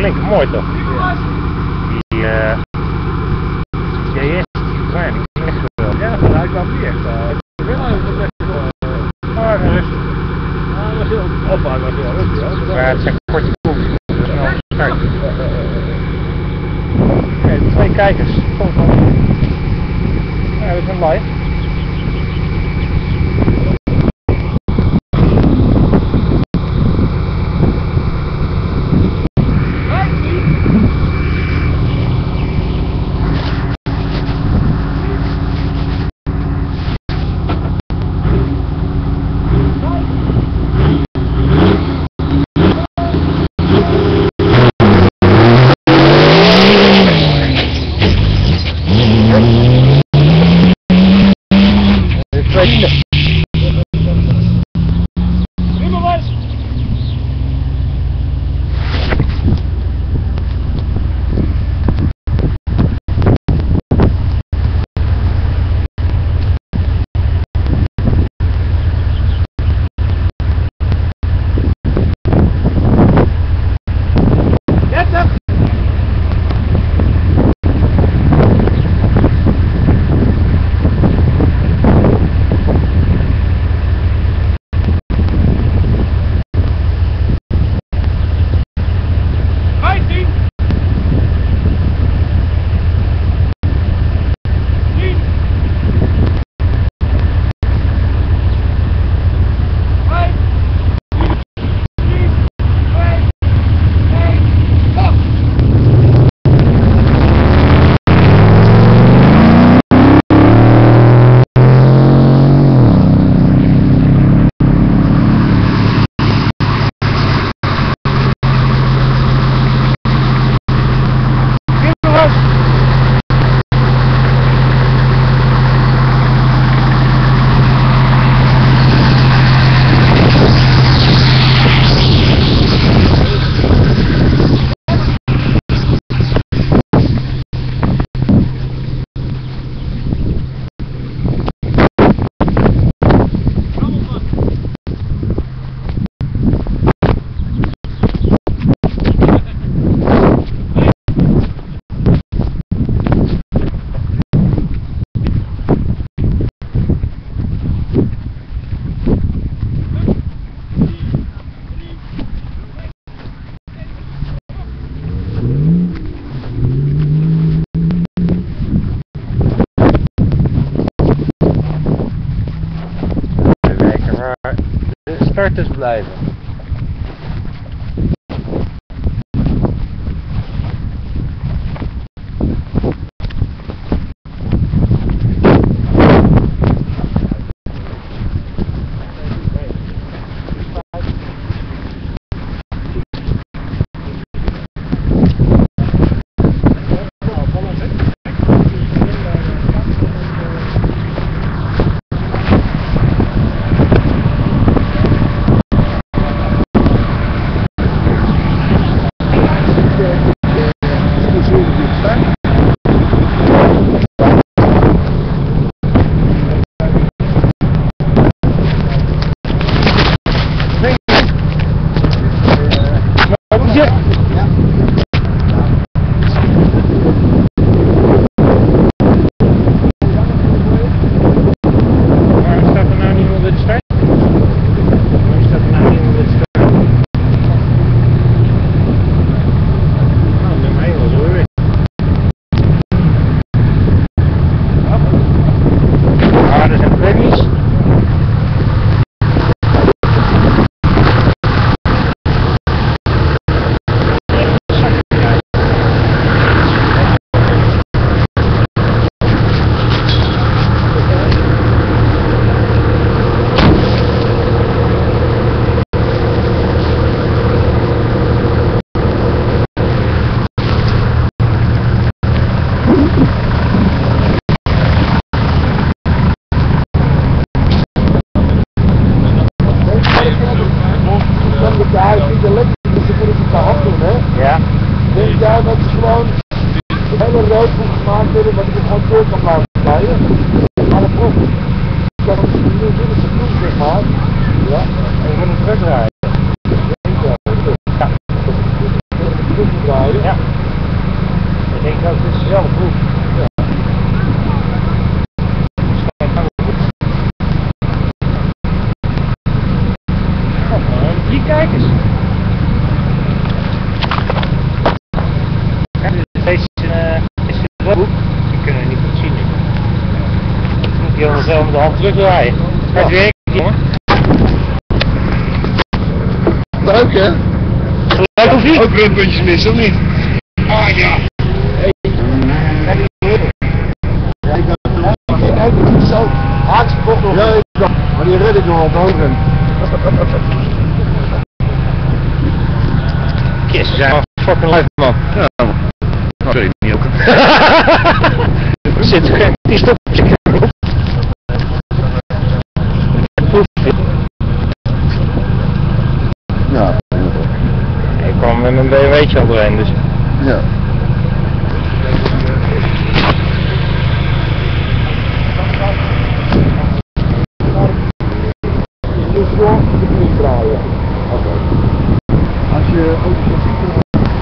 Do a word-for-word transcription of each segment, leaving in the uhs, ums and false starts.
klinkt mooi toch? Die, uh, ja, is klein, die klinkt echt geweldig. Ja, dat lijkt wel niet echt. Ik ben eigenlijk echt wel... Maar rustig. Ja, dat was heel opbouw, dat was heel rustig. Ja, het zijn korte koekjes, snel start. Oké, twee kijkers. Kom, kom. Ja, we zijn live. Starters blijven. rijden. Ja. Ik denk dat het is dezelfde proef. Ja. Oh, drie kijkers. Ja, deze uh, is het wel goed. Die kunnen we niet goed zien. Dan moet hij allemaal zo met de hand terugdraaien. Het werkt, jongen. Leuk hè? Leuk of niet? Ook rundpuntjes missen of niet? Ah ja. Hey. Ja, ik dacht niet zo haaks kort nog. Ja, ik dacht, maar die red ik nog op hoog en. Yes, ze zijn wel fucking live man. Ja, sorry, niet ook. Er zit geen die stopje. Ja, Ik kwam met mijn B M W'tje al doorheen, dus. ja. Als je ook zo ziet,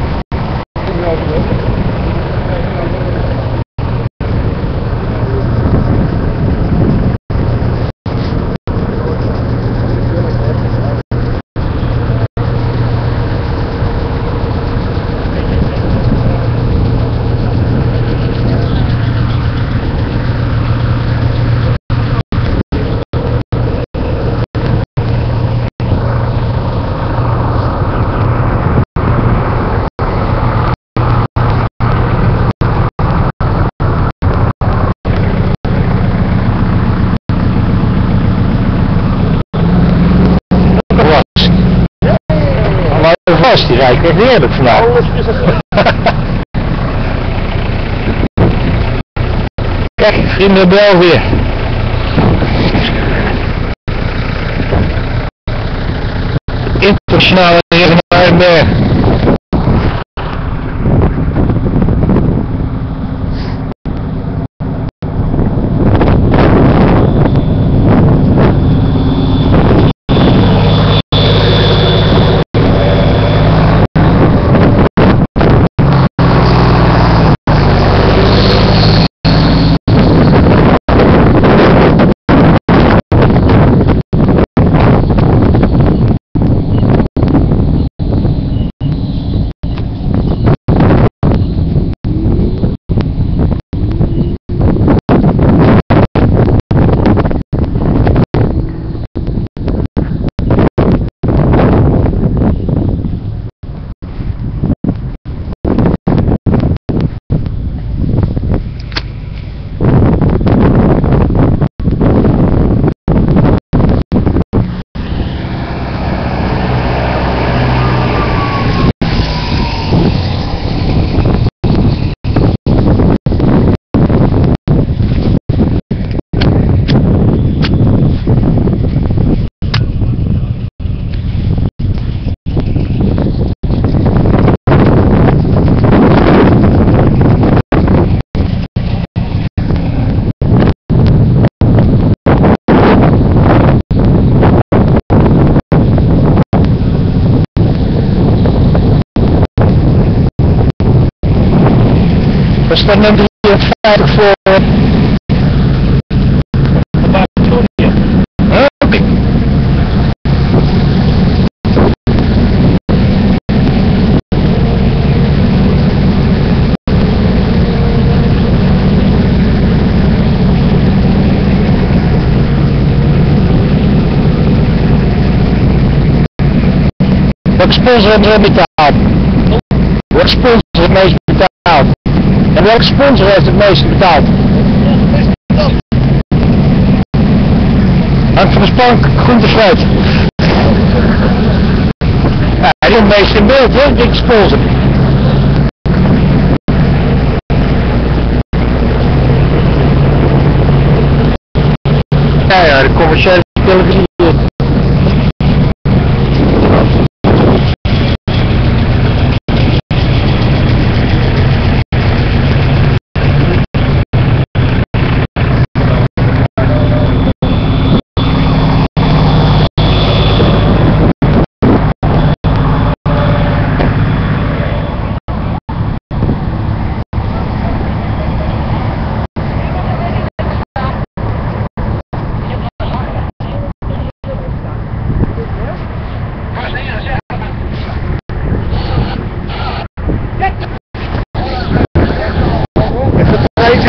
Die rijdt echt heerlijk vandaag. Kijk, vrienden bel weer. Internationale Herenberg. We staan nummer drieënvijftig voor. Oké. Welke sponsor hebben we betaald? Welke sponsor heeft het meest betaald? En welke sponsor heeft het meeste betaald? Hank van der Spank, groente fruit. Ja, hij is het meest in beeld, hè, die sponsor. Ja, ja, de commerciële televisie.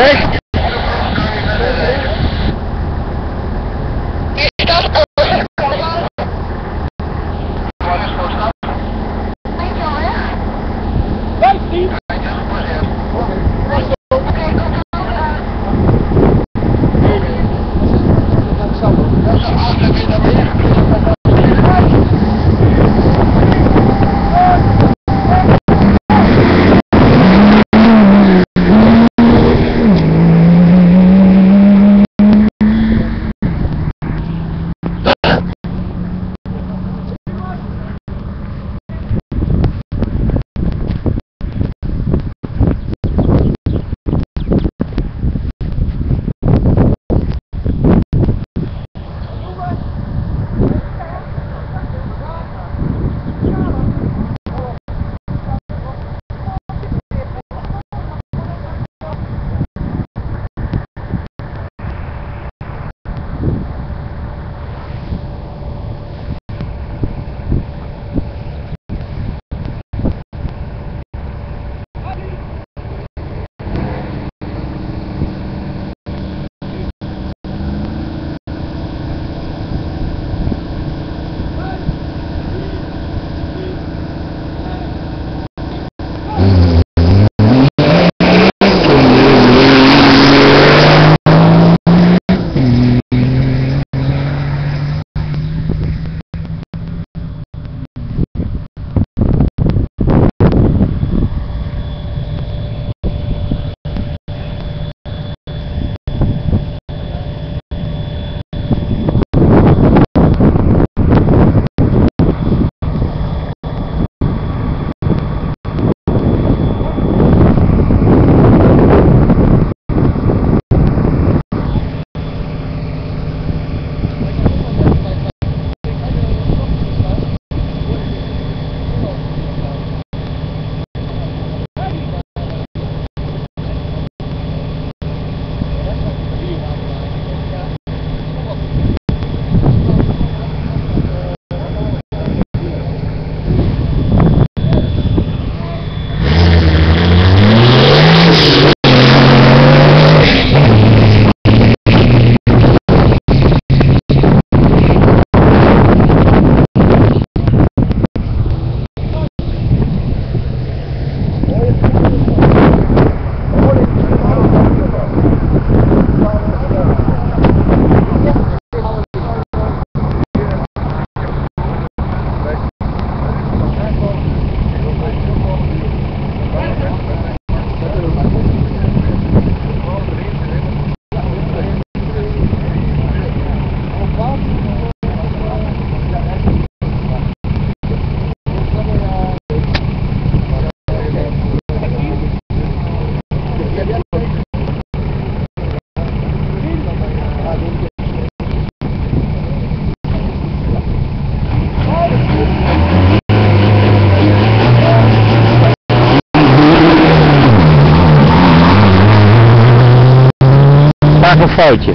Echt? Een foutje.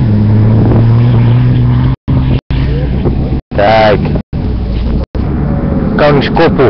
Kijk. Koningskoppel.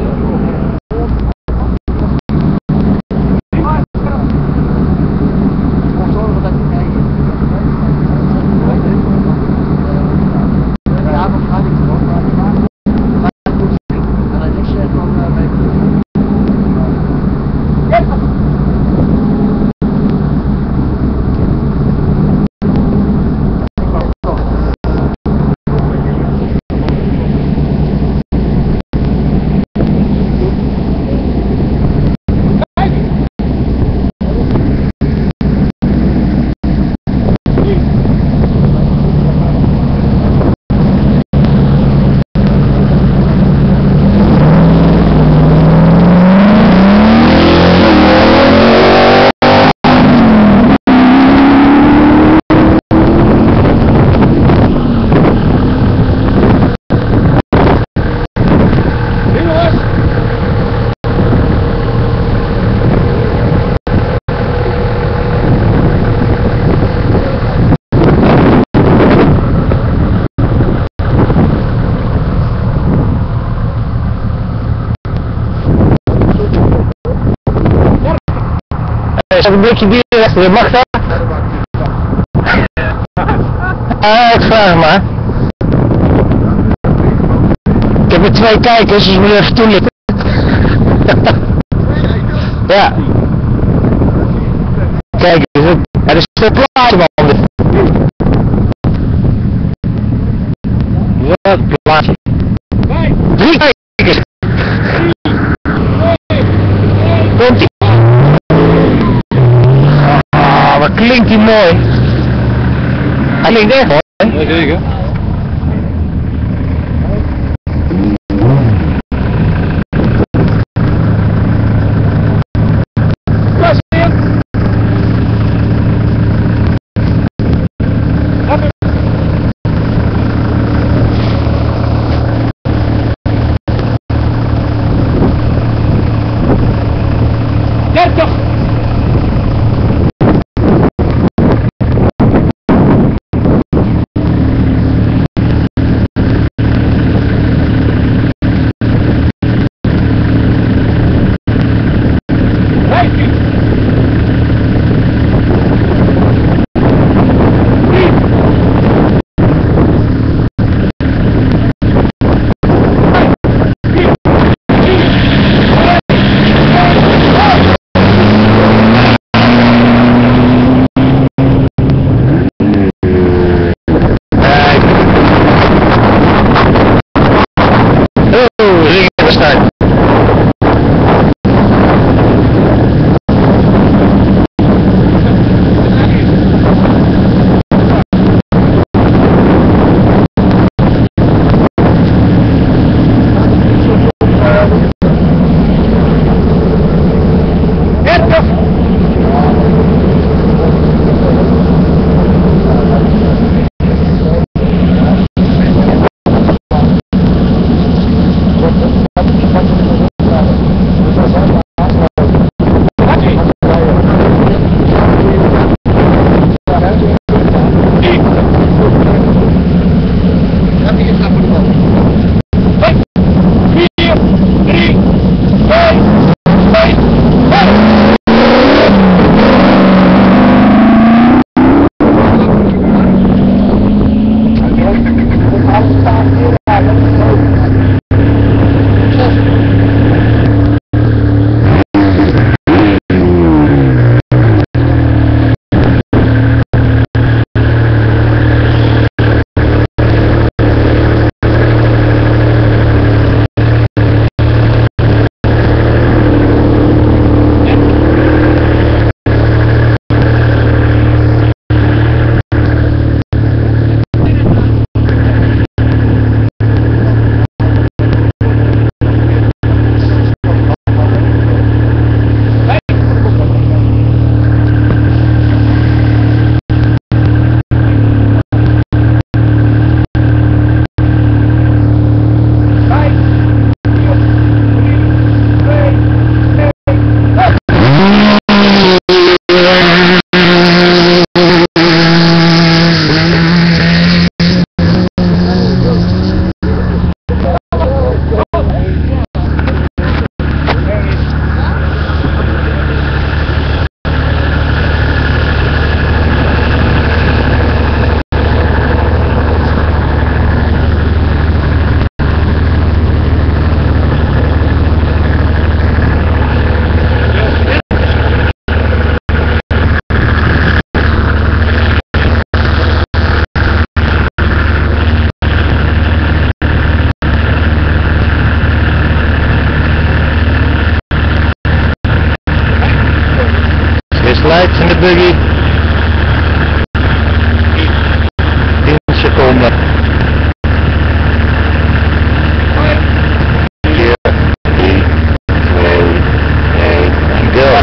Een blikje bier, mag dat? Ah, ik vraag maar. Ik heb er twee kijkers, dus moet je even toelichten. Ja. Kijk, er is veel plaatje, man. Wat plaatje? Drie kijkers. Komt ie. Ah, wat klinkt die mooi. Hij klinkt echt mooi. Ja, zeker. Lights in de buggy. tien seconden. vier, drie, twee, één, go.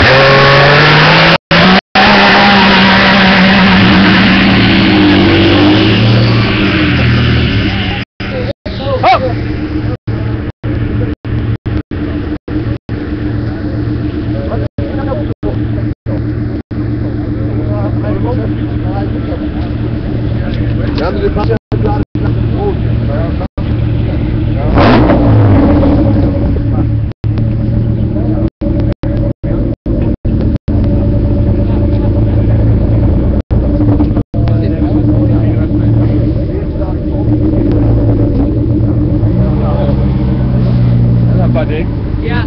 Ja, Dick. Ja.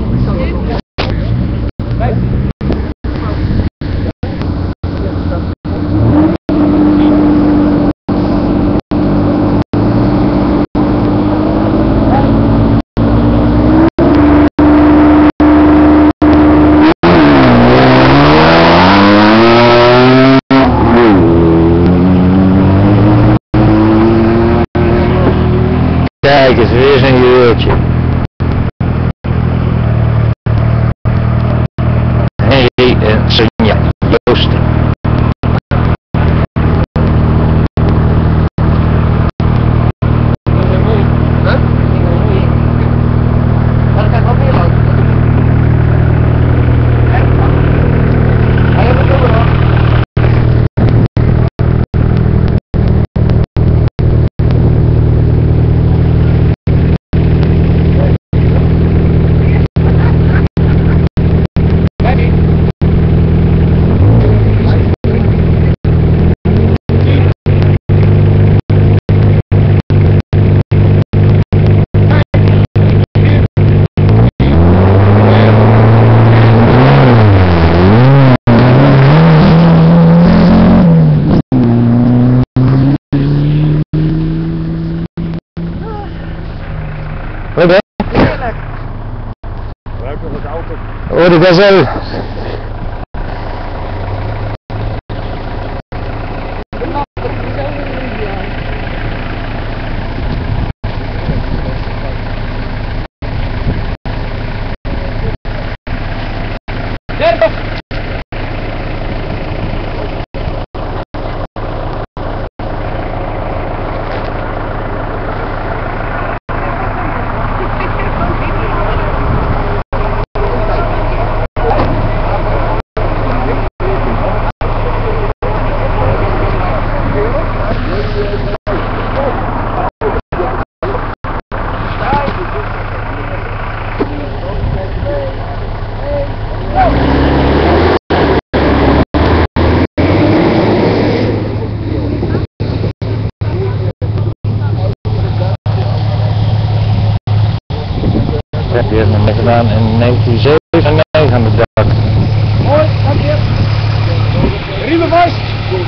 Kijk eens, weer zo'n jeurtje. Hé, hey, uh, Sonja, Joost. Wat ben je? Heerlijk. Ruikt nog het auto. Oh, de gazelle. De man, dat is zo ideaal. Die heeft nog gedaan in negentien zevenennegentig aan het dak. Mooi, dank je. Riemen vast.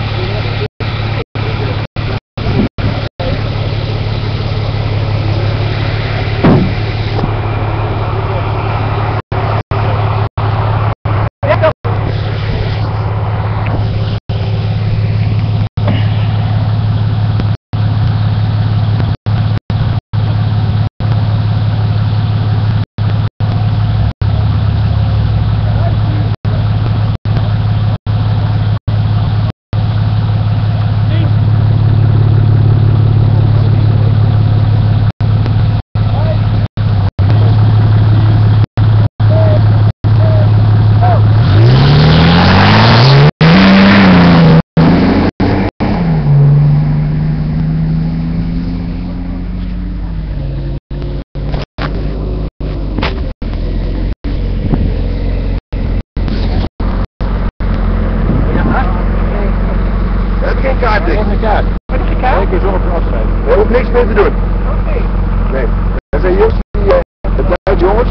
Geen kaart, Dick. Geen kaart. Wat is je kaart? Kijk eens op het afscheid. Je hoeft niks meer te doen. Oké. Nee. Dat zijn juist die uh, de Duitse jongens.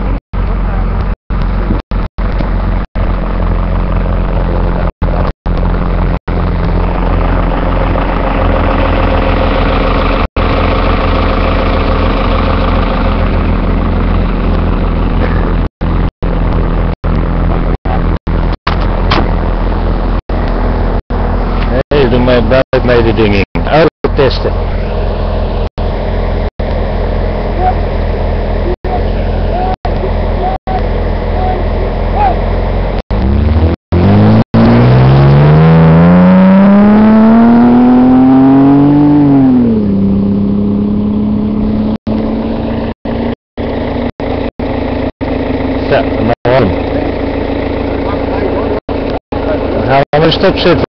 Nee, doe maar buikmededinging. Auto testen. Ja, nou. Dan gaan we maar stop zetten.